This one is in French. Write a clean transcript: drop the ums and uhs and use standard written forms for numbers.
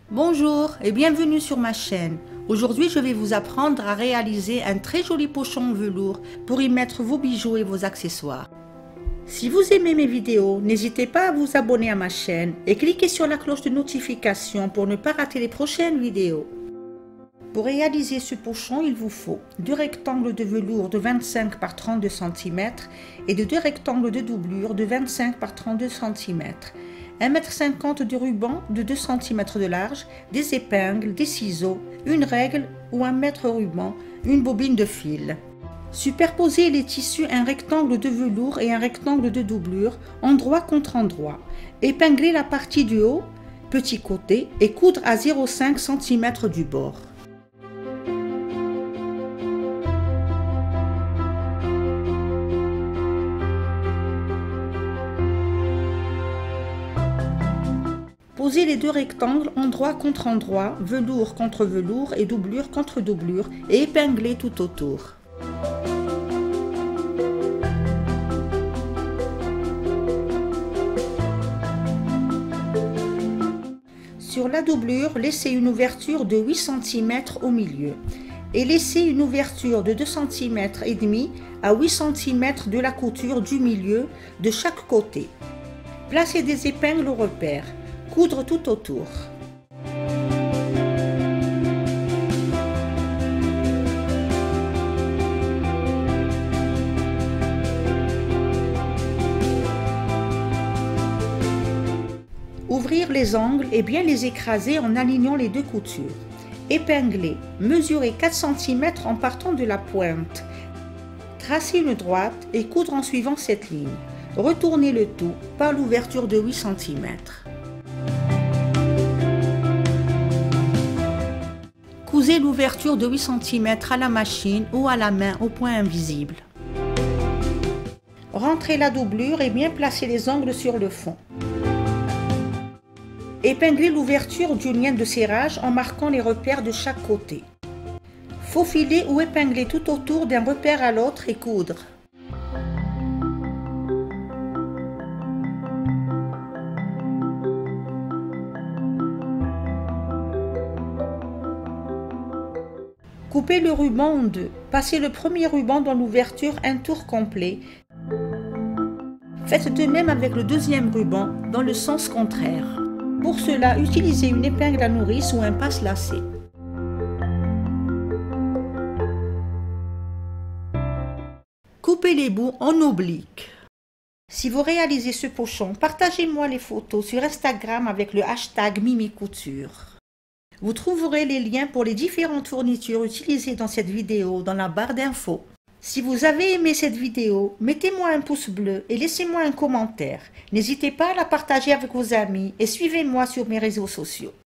Bonjour et bienvenue sur ma chaîne. Aujourd'hui, je vais vous apprendre à réaliser un très joli pochon en velours pour y mettre vos bijoux et vos accessoires. Si vous aimez mes vidéos, n'hésitez pas à vous abonner à ma chaîne et cliquez sur la cloche de notification pour ne pas rater les prochaines vidéos. Pour réaliser ce pochon, il vous faut 2 rectangles de velours de 25 par 32 cm et de 2 rectangles de doublure de 25 par 32 cm. 1,50 m de ruban de 2 cm de large, des épingles, des ciseaux, une règle ou un mètre ruban, une bobine de fil. Superposez les tissus un rectangle de velours et un rectangle de doublure, endroit contre endroit. Épinglez la partie du haut, petit côté, et coudre à 0,5 cm du bord. Posez les 2 rectangles endroit contre endroit, velours contre velours et doublure contre doublure et épinglez tout autour. Sur la doublure, laissez une ouverture de 8 cm au milieu et laissez une ouverture de 2 cm et demi à 8 cm de la couture du milieu de chaque côté. Placez des épingles au repère. Coudre tout autour. Ouvrir les angles et bien les écraser en alignant les 2 coutures. Épingler, mesurer 4 cm en partant de la pointe. Tracer une droite et coudre en suivant cette ligne. Retournez le tout par l'ouverture de 8 cm. Cousez l'ouverture de 8 cm à la machine ou à la main au point invisible. Rentrez la doublure et bien placez les angles sur le fond. Épinglez l'ouverture du lien de serrage en marquant les repères de chaque côté. Faufiler ou épingler tout autour d'un repère à l'autre et coudre. Coupez le ruban en deux. Passez le premier ruban dans l'ouverture un tour complet. Faites de même avec le deuxième ruban dans le sens contraire. Pour cela, utilisez une épingle à nourrice ou un passe-lacet. Coupez les bouts en oblique. Si vous réalisez ce pochon, partagez-moi les photos sur Instagram avec le hashtag MimiCouture. Vous trouverez les liens pour les différentes fournitures utilisées dans cette vidéo dans la barre d'infos. Si vous avez aimé cette vidéo, mettez-moi un pouce bleu et laissez-moi un commentaire. N'hésitez pas à la partager avec vos amis et suivez-moi sur mes réseaux sociaux.